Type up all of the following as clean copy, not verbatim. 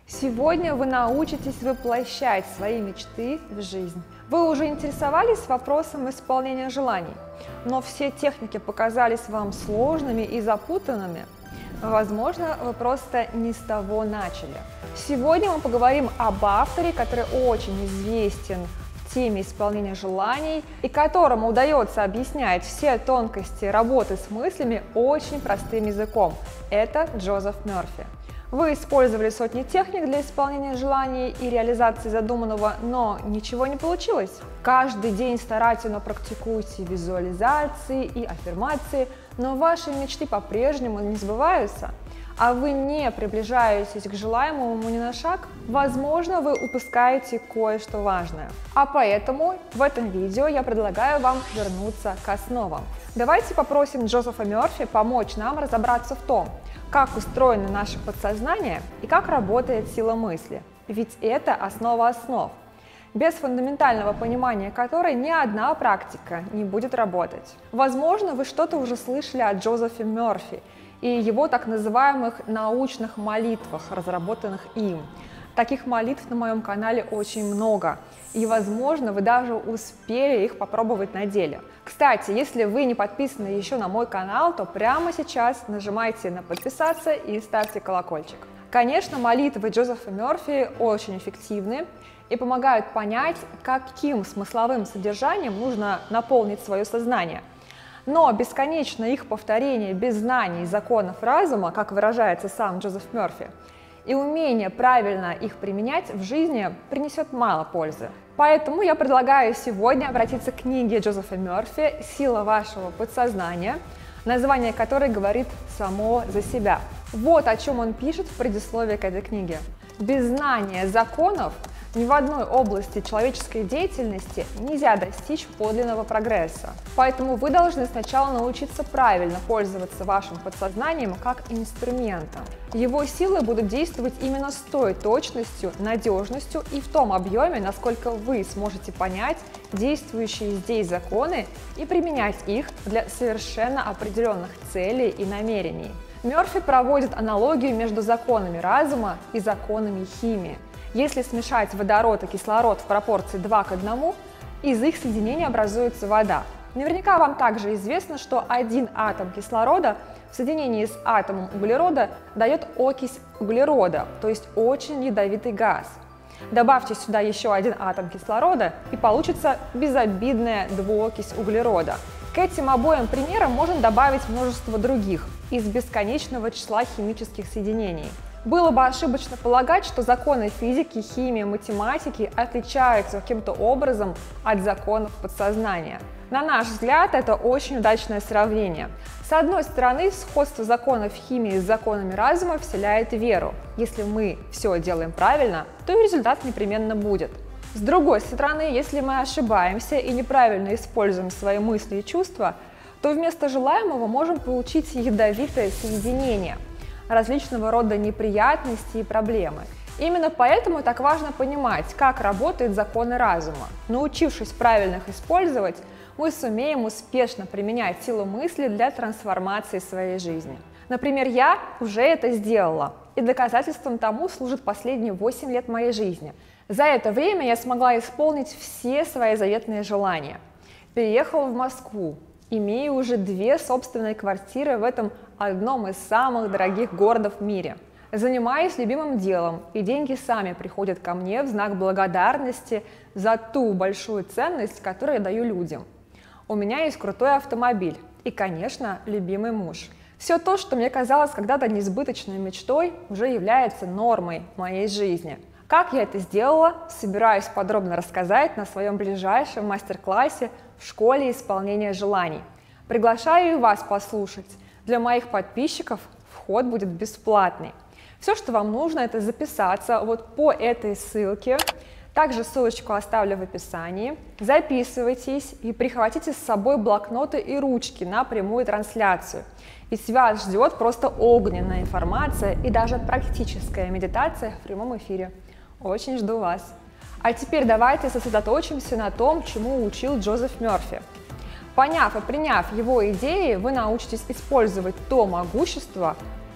Сегодня вы научитесь воплощать свои мечты в жизнь. Вы уже интересовались вопросом исполнения желаний, но все техники показались вам сложными и запутанными. Возможно, вы просто не с того начали. Сегодня мы поговорим об авторе, который очень известен в теме исполнения желаний и которому удается объяснять все тонкости работы с мыслями очень простым языком. Это Джозеф Мерфи. Вы использовали сотни техник для исполнения желаний и реализации задуманного, но ничего не получилось. Каждый день старательно практикуйте визуализации и аффирмации, но ваши мечты по-прежнему не сбываются, а вы не приближаетесь к желаемому ни на шаг, возможно, вы упускаете кое-что важное. А поэтому в этом видео я предлагаю вам вернуться к основам. Давайте попросим Джозефа Мерфи помочь нам разобраться в том, как устроено наше подсознание и как работает сила мысли. Ведь это основа основ, без фундаментального понимания которой ни одна практика не будет работать. Возможно, вы что-то уже слышали о Джозефе Мерфи и его так называемых научных молитвах, разработанных им. Таких молитв на моем канале очень много, и, возможно, вы даже успели их попробовать на деле. Кстати, если вы не подписаны еще на мой канал, то прямо сейчас нажимайте на «Подписаться» и ставьте колокольчик. Конечно, молитвы Джозефа Мерфи очень эффективны и помогают понять, каким смысловым содержанием нужно наполнить свое сознание. Но бесконечно их повторение без знаний законов разума, как выражается сам Джозеф Мерфи, и умение правильно их применять в жизни принесет мало пользы. Поэтому я предлагаю сегодня обратиться к книге Джозефа Мерфи «Сила вашего подсознания», название которой говорит само за себя. Вот о чем он пишет в предисловии к этой книге. Без знания законов ни в одной области человеческой деятельности нельзя достичь подлинного прогресса. Поэтому вы должны сначала научиться правильно пользоваться вашим подсознанием как инструментом. Его силы будут действовать именно с той точностью, надежностью и в том объеме, насколько вы сможете понять действующие здесь законы и применять их для совершенно определенных целей и намерений. Мерфи проводит аналогию между законами разума и законами химии. Если смешать водород и кислород в пропорции 2 к 1, из их соединения образуется вода. Наверняка вам также известно, что один атом кислорода в соединении с атомом углерода дает окись углерода, то есть очень ядовитый газ. Добавьте сюда еще один атом кислорода, и получится безобидная двуокись углерода. К этим обоим примерам можно добавить множество других из бесконечного числа химических соединений. Было бы ошибочно полагать, что законы физики, химии, математики отличаются каким-то образом от законов подсознания. На наш взгляд, это очень удачное сравнение. С одной стороны, сходство законов химии с законами разума вселяет веру. Если мы все делаем правильно, то и результат непременно будет. С другой стороны, если мы ошибаемся и неправильно используем свои мысли и чувства, то вместо желаемого можем получить ядовитое соединение, различного рода неприятности и проблемы. Именно поэтому так важно понимать, как работают законы разума. Научившись правильно их использовать, мы сумеем успешно применять силу мысли для трансформации своей жизни. Например, я уже это сделала, и доказательством тому служит последние 8 лет моей жизни. За это время я смогла исполнить все свои заветные желания. Переехала в Москву, имею уже 2 собственные квартиры в этом одном из самых дорогих городов в мире. Занимаюсь любимым делом, и деньги сами приходят ко мне в знак благодарности за ту большую ценность, которую я даю людям. У меня есть крутой автомобиль и, конечно, любимый муж. Все то, что мне казалось когда-то несбыточной мечтой, уже является нормой в моей жизни. Как я это сделала, собираюсь подробно рассказать на своем ближайшем мастер-классе в школе исполнения желаний. Приглашаю и вас послушать. Для моих подписчиков вход будет бесплатный. Все, что вам нужно, это записаться вот по этой ссылке. Также ссылочку оставлю в описании. Записывайтесь и прихватите с собой блокноты и ручки на прямую трансляцию. Ведь вас ждет просто огненная информация и даже практическая медитация в прямом эфире. Очень жду вас. А теперь давайте сосредоточимся на том, чему учил Джозеф Мерфи. Поняв и приняв его идеи, вы научитесь использовать то могущество,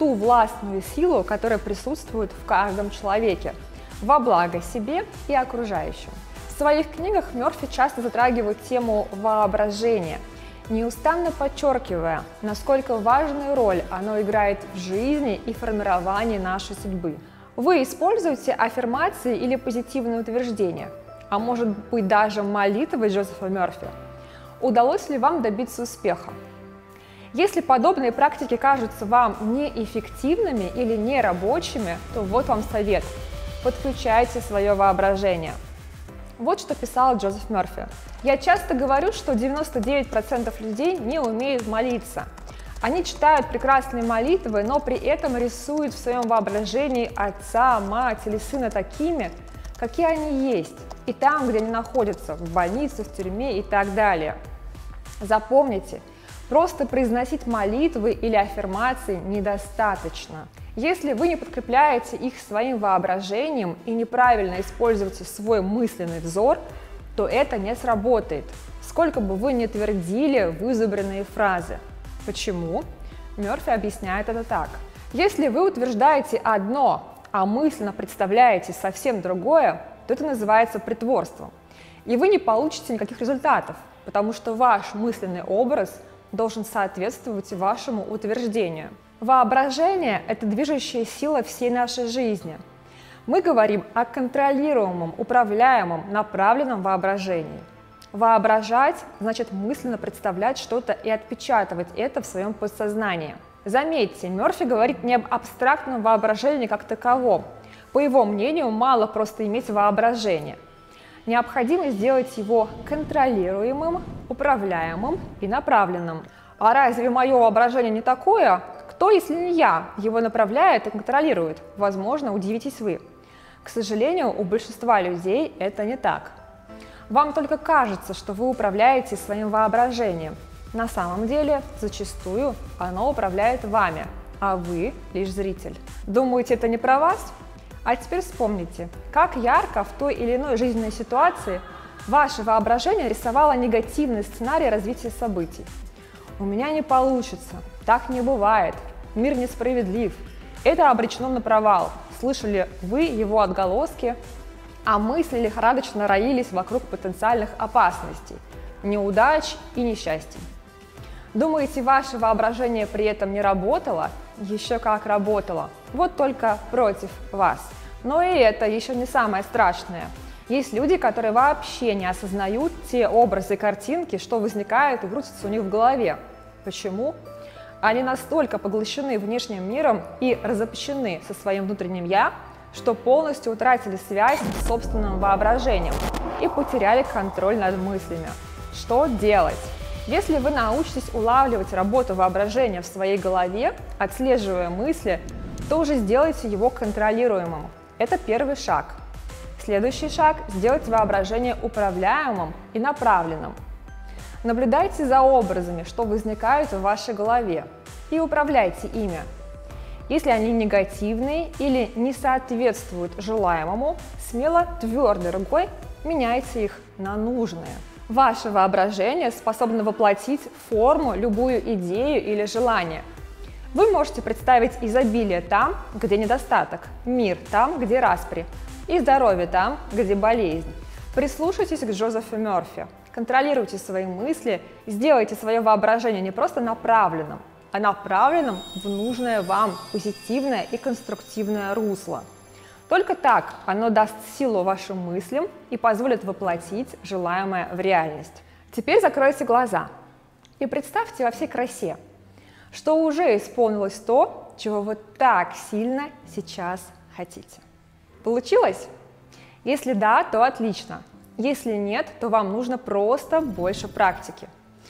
ту властную силу, которая присутствует в каждом человеке, во благо себе и окружающим. В своих книгах Мерфи часто затрагивает тему воображения, неустанно подчеркивая, насколько важную роль оно играет в жизни и формировании нашей судьбы. Вы используете аффирмации или позитивные утверждения, а может быть даже молитвы Джозефа Мерфи? Удалось ли вам добиться успеха? Если подобные практики кажутся вам неэффективными или нерабочими, то вот вам совет. Подключайте свое воображение. Вот что писал Джозеф Мерфи. «Я часто говорю, что 99% людей не умеют молиться. Они читают прекрасные молитвы, но при этом рисуют в своем воображении отца, мать или сына такими, какие они есть, и там, где они находятся, в больнице, в тюрьме и так далее. Запомните, просто произносить молитвы или аффирмации недостаточно. Если вы не подкрепляете их своим воображением и неправильно используете свой мысленный взор, то это не сработает, сколько бы вы ни твердили вызубренные фразы. Почему? Мерфи объясняет это так. Если вы утверждаете одно, а мысленно представляете совсем другое, то это называется притворством. И вы не получите никаких результатов, потому что ваш мысленный образ должен соответствовать вашему утверждению. Воображение – это движущая сила всей нашей жизни. Мы говорим о контролируемом, управляемом, направленном воображении. Воображать значит мысленно представлять что-то и отпечатывать это в своем подсознании. Заметьте, Мерфи говорит не об абстрактном воображении как таковом. По его мнению, мало просто иметь воображение. Необходимо сделать его контролируемым, управляемым и направленным. А разве мое воображение не такое? Кто, если не я, его направляет и контролирует? Возможно, удивитесь вы. К сожалению, у большинства людей это не так. Вам только кажется, что вы управляете своим воображением. На самом деле, зачастую оно управляет вами, а вы лишь зритель. Думаете, это не про вас? А теперь вспомните, как ярко в той или иной жизненной ситуации ваше воображение рисовало негативный сценарий развития событий. «У меня не получится», «Так не бывает», «Мир несправедлив», «Это обречено на провал». Слышали вы его отголоски, а мысли лихорадочно роились вокруг потенциальных опасностей, неудач и несчастий. Думаете, ваше воображение при этом не работало? Еще как работало, вот только против вас. Но и это еще не самое страшное. Есть люди, которые вообще не осознают те образы и картинки, что возникают и крутятся у них в голове. Почему? Они настолько поглощены внешним миром и разобщены со своим внутренним «я», что полностью утратили связь с собственным воображением и потеряли контроль над мыслями. Что делать? Если вы научитесь улавливать работу воображения в своей голове, отслеживая мысли, то уже сделайте его контролируемым. Это первый шаг. Следующий шаг – сделать воображение управляемым и направленным. Наблюдайте за образами, что возникают в вашей голове, и управляйте ими. Если они негативные или не соответствуют желаемому, смело твердой рукой меняйте их на нужные. Ваше воображение способно воплотить в форму любую идею или желание. Вы можете представить изобилие там, где недостаток, мир там, где распри, и здоровье там, где болезнь. Прислушайтесь к Джозефу Мерфи, контролируйте свои мысли, сделайте свое воображение не просто направленным, а направленным в нужное вам позитивное и конструктивное русло. Только так оно даст силу вашим мыслям и позволит воплотить желаемое в реальность. Теперь закройте глаза и представьте во всей красе, что уже исполнилось то, чего вы так сильно сейчас хотите. Получилось? Если да, то отлично. Если нет, то вам нужно просто больше практики.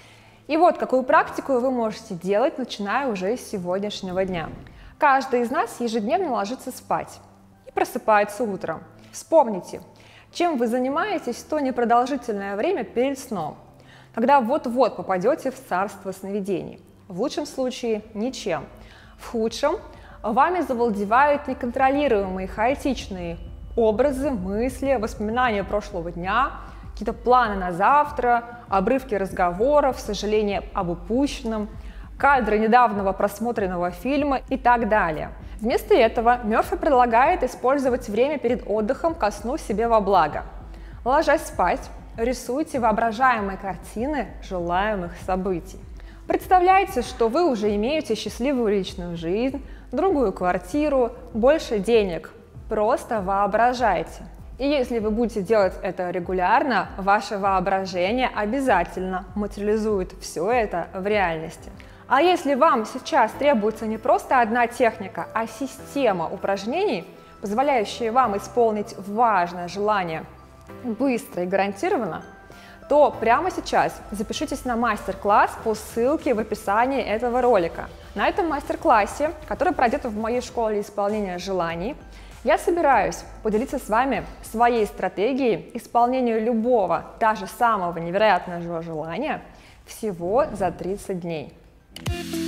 И вот какую практику вы можете делать, начиная уже с сегодняшнего дня. Каждый из нас ежедневно ложится спать и просыпается утром. Вспомните, чем вы занимаетесь в то непродолжительное время перед сном, когда вот-вот попадете в царство сновидений. В лучшем случае – ничем. В худшем – вами завладевают неконтролируемые хаотичные образы, мысли, воспоминания прошлого дня, какие-то планы на завтра, обрывки разговоров, сожаления об упущенном, кадры недавнего просмотренного фильма и так далее. Вместо этого Мерфи предлагает использовать время перед отдыхом ко сну себе во благо. Ложась спать, рисуйте воображаемые картины желаемых событий. Представляйте, что вы уже имеете счастливую личную жизнь, другую квартиру, больше денег. Просто воображайте. И если вы будете делать это регулярно, ваше воображение обязательно материализует все это в реальности. А если вам сейчас требуется не просто одна техника, а система упражнений, позволяющая вам исполнить важное желание быстро и гарантированно, то прямо сейчас запишитесь на мастер-класс по ссылке в описании этого ролика. На этом мастер-классе, который пройдет в моей школе исполнения желаний, я собираюсь поделиться с вами своей стратегией исполнения любого, даже самого невероятного желания всего за 30 дней.